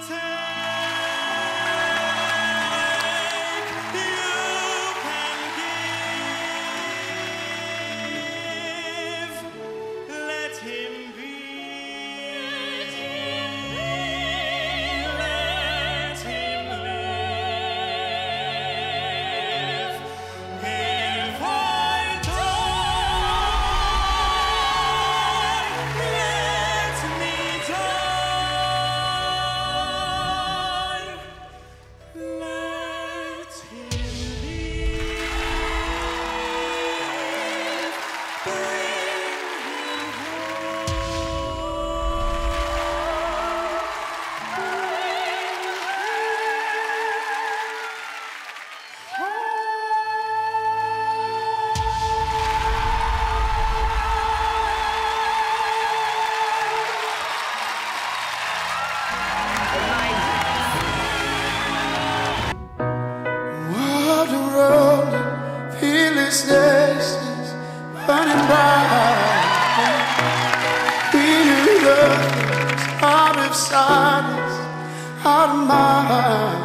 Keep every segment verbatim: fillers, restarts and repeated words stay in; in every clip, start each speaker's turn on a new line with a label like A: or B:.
A: Out of mind.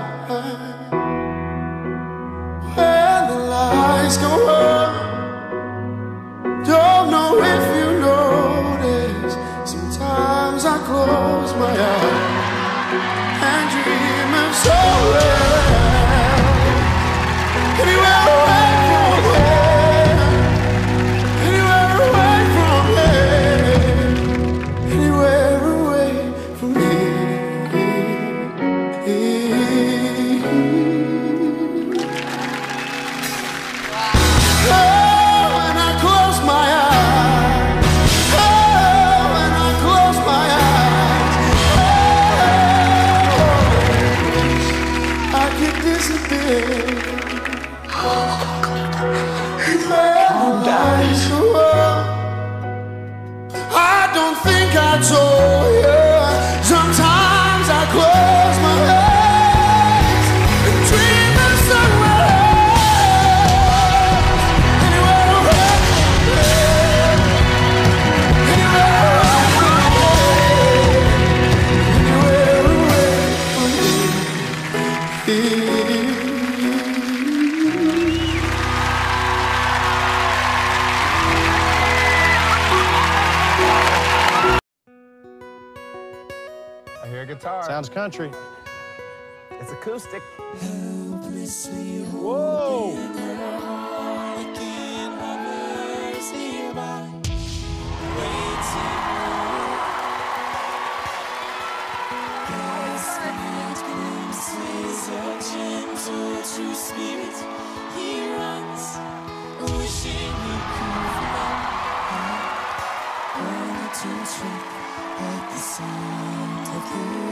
A: When the lights go up, don't know if you notice. Sometimes I close my eyes and dream of so well. Anywhere away from here, anywhere away from here, anywhere away from here. I don't think I told you. Sometimes I close my eyes and dream of somewhere else. Anywhere away from here, anywhere away from here, anywhere away from here.
B: I hear a guitar.
C: Sounds country.
B: It's acoustic.
A: Whoa!
D: At the sound of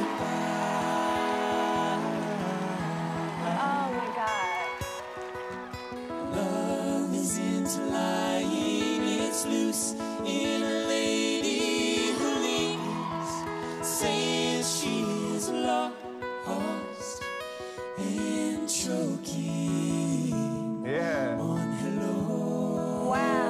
D: goodbye.
E: Oh my God.
D: Love isn't lying, it's loose in a lady who leans, saying she is lost and choking
B: Yeah.
D: on hello.
E: Wow.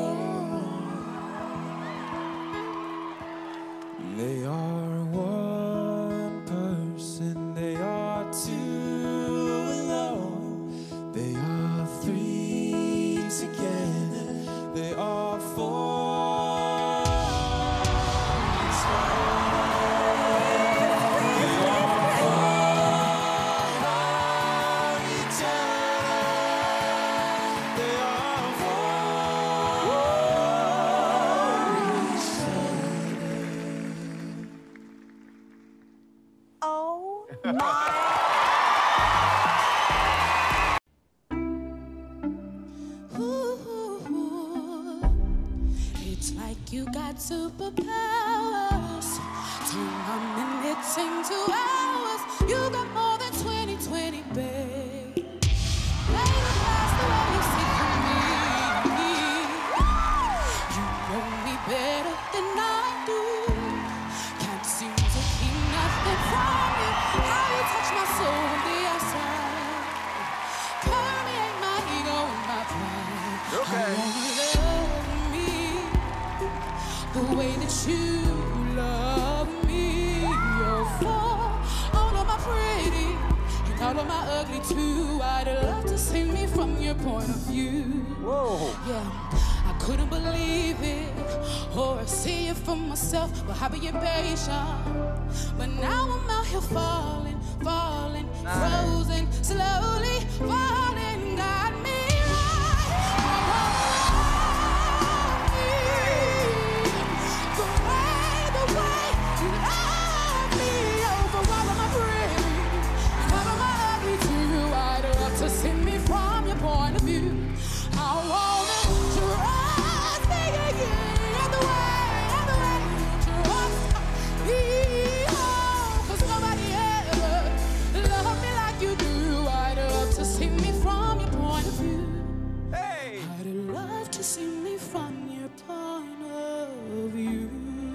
D: They are one person, they are two alone, they are three together, they are four. It's they are for each other, they are for each other.
E: Oh my.
D: Ooh, it's like you got superpowers. Turn one minute into hours. You got more than twenty twenty, babe. Play the past the way you see for me. You know me better than I do. Can't seem to keep nothing from you. How you touch my soul on the outside. Permeate my ego and my pride.
B: Okay.
D: I wanna love me the way that you love me. Oh, for swallow my ugly too. I'd love to see me from your point of view.
B: Whoa.
D: Yeah, I couldn't believe it or see it for myself. But how be you patient? But now I'm out here falling, falling,
B: nice.
D: frozen, slowly falling. Got me to see me from your point of view. I wanna trust me in the way, in the way you trust me. Oh, 'cause nobody ever loved me like you do. I'd love to see me from your point of view.
B: Hey!
D: I'd love to see me from your point of view.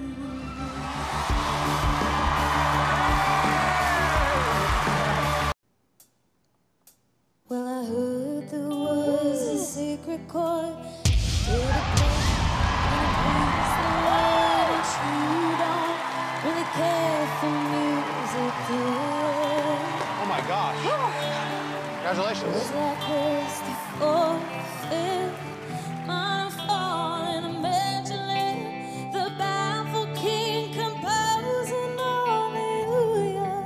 C: Well, I heard there was a secret chord to the place, and it please the Lord, and you don't really care for music, do you?
B: Oh my gosh. Congratulations.
C: Was that was the fourth, fifth, minor fall in a major lift, the baffled king composing hallelujah,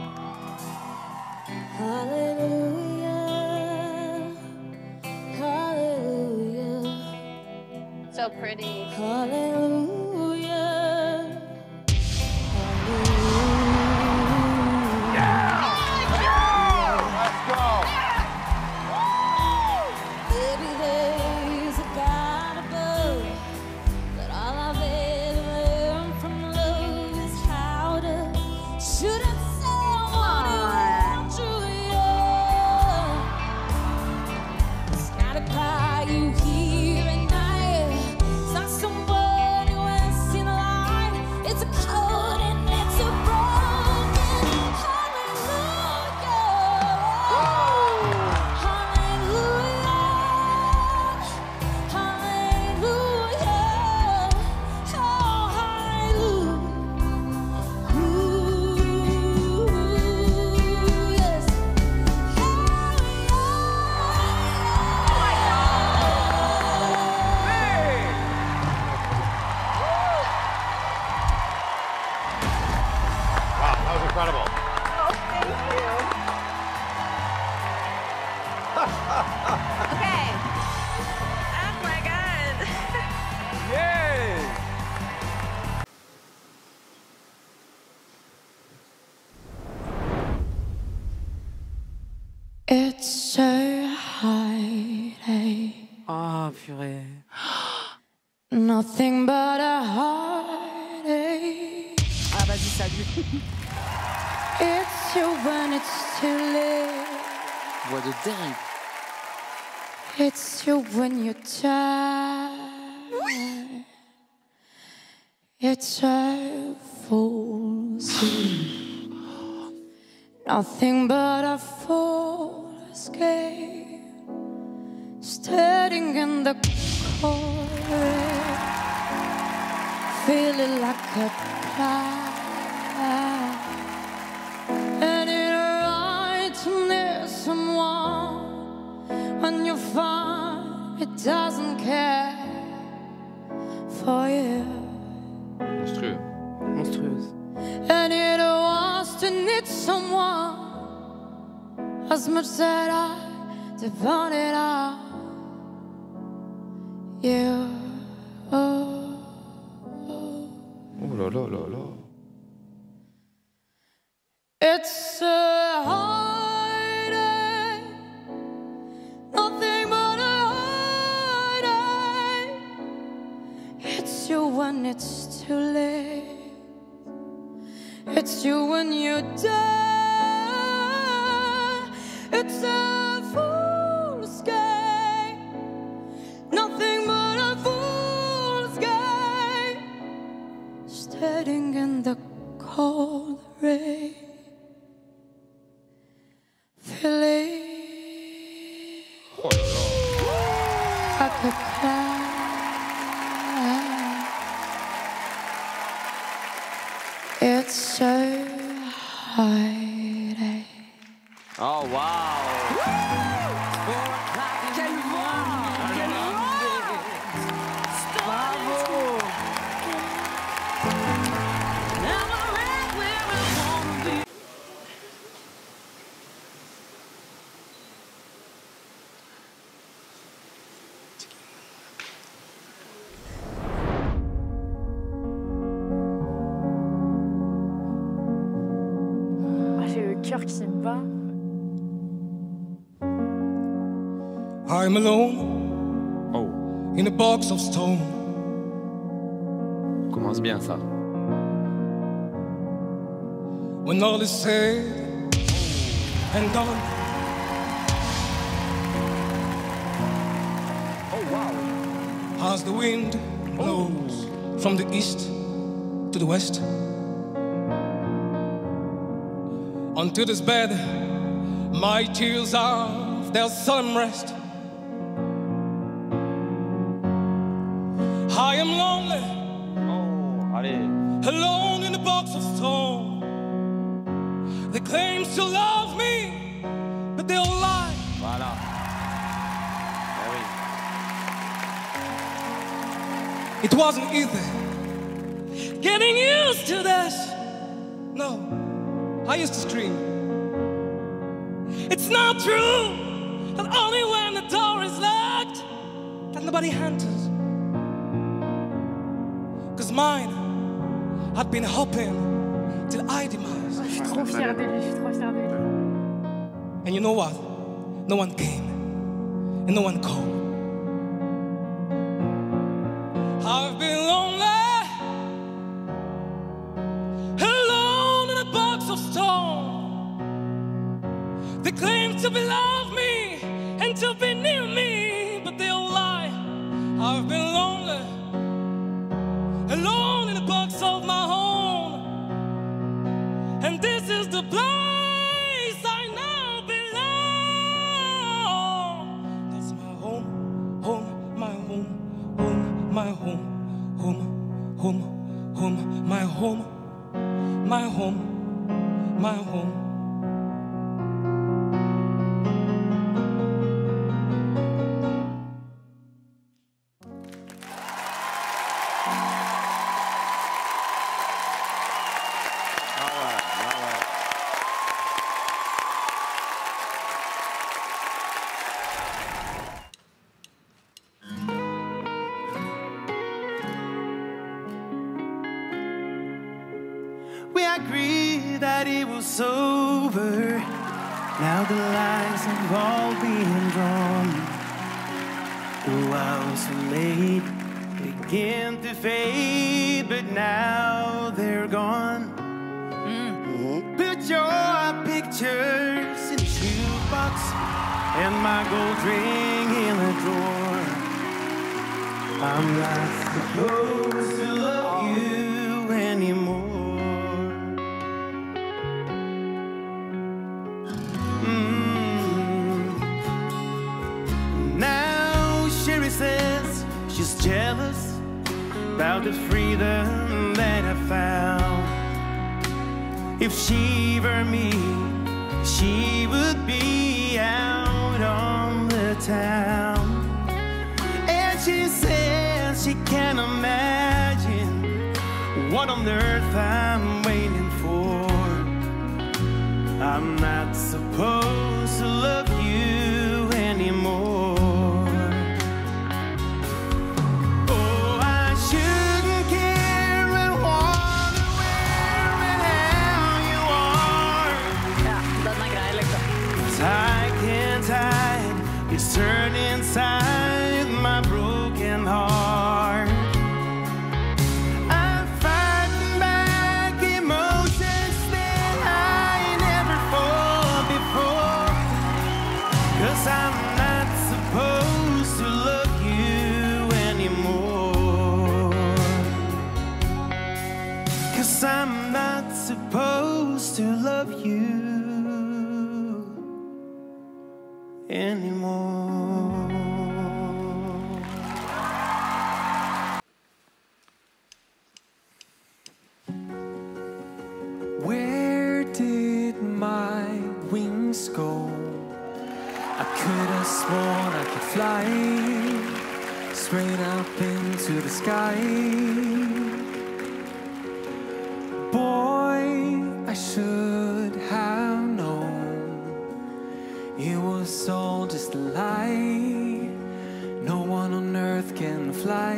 C: hallelujah.
E: So pretty.
C: Hallelujah.
B: Let's go.
C: Maybe there's a God above, but all I've ever learned from love is how to shoot at someone who wants you. It's not a cry you hear at night. It's not someone who has seen the light. It's a code and it's a broken hallelujah. Hallelujah. Hallelujah. Oh, hallelujah. Ooh, yes.
B: Wow, that was incredible.
E: Oh, thank you. Okay. Oh my God.
B: Yay!
D: It's so hard, eh?
F: Ah, purée.
D: Nothing but a heartache.
F: Ah, vas-y, salut.
D: It's you when it's too late.
F: Voix de dingue.
D: It's you when you're tired. It's a fool's game. Nothing but a fool escape. Standing in the corner, feeling like a cloud. And it right to near someone when you find it doesn't care for you.
B: Monstrueux.
F: Monstrueuse.
D: And it wants to need someone as much that I depend it on you. Oh, oh.
B: Oh là là là là.
D: It's a heartache, nothing but a heartache. It's you when it's too late. It's you when you die. It's a fool's game, nothing but a fool's game. Standing in the cold rain, feeling
B: Oh là là.
D: like a cloud. It's so hard.
B: Oh, waouh.
F: Quelle voix! Quelle voix! Bravo!
G: Ah, j'ai le cœur qui bat.
A: I'm alone
B: Oh,
A: in a box of stone.
B: commence bien ça.
A: When all is said and done,
B: Oh, wow.
A: as the wind blows from the east to the west, until this bed my tears have their solemn rest. I am lonely,
B: Oh, allez.
A: alone in a box of stone. They claim to love me, but they all lie.
B: Voilà. Ah oui.
A: It wasn't easy getting used to this. No, I used to scream. It's not true that only when the door is locked that nobody enters. Cause mine had been hoping till I demise.
G: Je suis trop fière de lui, je suis trop fière de lui.
A: And you know what? No one came and no one called. I've been lonely, alone in a box of stone. They claim to be love me and to be near me, but they all lie. I've been lonely, alone in a box of my own. And this is the place I now belong. That's my home, home, my home, home, my home, home, home, home, my home, my home, my home.
B: Ah ouais, ah ouais.
H: We agreed that it was over. Now the lines have all been drawn. The vows we made begin to fade, but now they're gone. Put your pictures in a shoebox and my gold ring in a drawer. I'm not supposed to love you anymore. Mm. Now Sherry says she's jealous about the freedom that I found. If she were me, she would be out on the town. And she says she can't imagine what on earth I'm waiting for. I'm not supposed to love you anymore. Oh, I shouldn't care and wonder where and how you are.
G: Ja, den er grei, liksom.
H: 'Cause I can't hide this hurt inside my broken heart. I'm fighting back emotions that I never felt before. 'Cause I'm not supposed to love you anymore. 'Cause I'm not supposed to love you anymore. Where did my wings go? I could have sworn I could fly straight up into the sky. Boy, I should have known it was all just a lie. No one on earth can fly.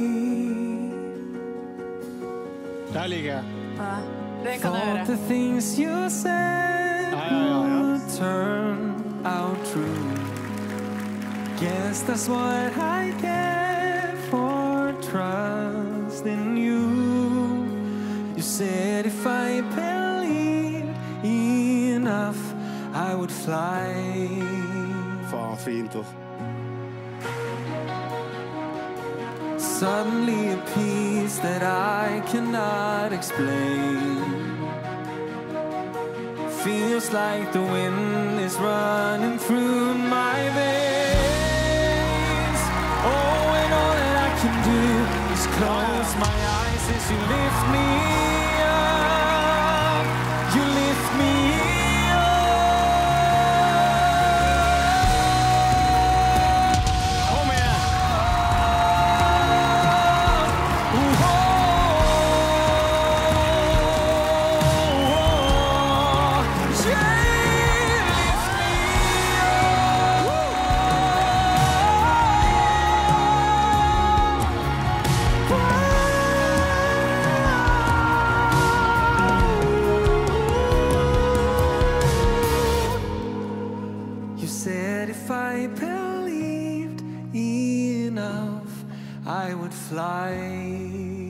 F: Der liker jeg.
G: Ja, den kan jeg
H: Thought
G: høre.
H: the things you said
F: Ja, ja, ja, ja.
H: would turn out true. Guess that's what I get for trust in you. You said if I believed enough, I would fly.
F: Faen, fint, altså.
H: Suddenly a peace that I cannot explain. Feels like the wind is running through my veins. Oh, and all that I can do is close my eyes as you lift me up. You lift me up.
F: Kom igjen!
H: You said if I believed enough, I would fly.